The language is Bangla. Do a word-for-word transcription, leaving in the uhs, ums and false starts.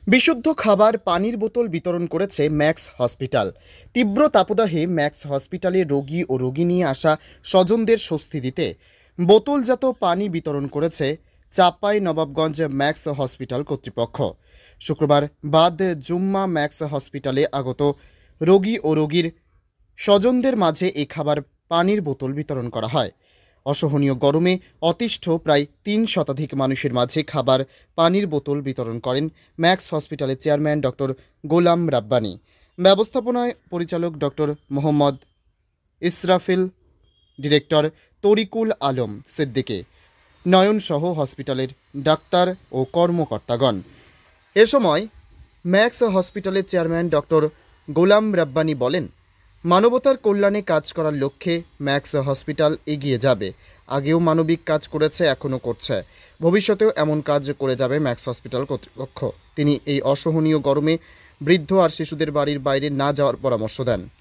বিশুদ্ধ খাবার পানির বোতল বিতরণ করেছে ম্যাক্স হসপিটাল। তীব্র তাপদাহে ম্যাক্স হসপিটালে রোগী ও রোগী নিয়ে আসা স্বজনদের স্বস্তি দিতে বোতলজাত পানি বিতরণ করেছে চাঁপাই নবাবগঞ্জ ম্যাক্স হসপিটাল কর্তৃপক্ষ। শুক্রবার বাদ জুম্মা ম্যাক্স হসপিটালে আগত রোগী ও রোগীর স্বজনদের মাঝে এই খাবার পানির বোতল বিতরণ করা হয়। অসহনীয় গরমে অতিষ্ঠ প্রায় তিন শতাধিক মানুষের মাঝে খাবার পানির বোতল বিতরণ করেন ম্যাক্স হসপিটালের চেয়ারম্যান ডক্টর গোলাম রাব্বানি, ব্যবস্থাপনায় পরিচালক ডক্টর মোহাম্মদ ইসরাফিল, ডিরেক্টর তরিকুল আলম সিদ্দিকী, নয়নসহ হসপিটালের ডাক্তার ও কর্মকর্তাগণ। এ সময় ম্যাক্স হসপিটালের চেয়ারম্যান ডক্টর গোলাম রাব্বানি বলেন, মানবতার কল্যাণে কাজ করার লক্ষ্যে ম্যাক্স হসপিটাল এগিয়ে যাবে। আগেও মানবিক কাজ করেছে, এখনও করছে, ভবিষ্যতেও এমন কাজ করে যাবে ম্যাক্স হসপিটাল কর্তৃপক্ষ। তিনি এই অসহনীয় গরমে বৃদ্ধ আর শিশুদের বাড়ির বাইরে না যাওয়ার পরামর্শ দেন।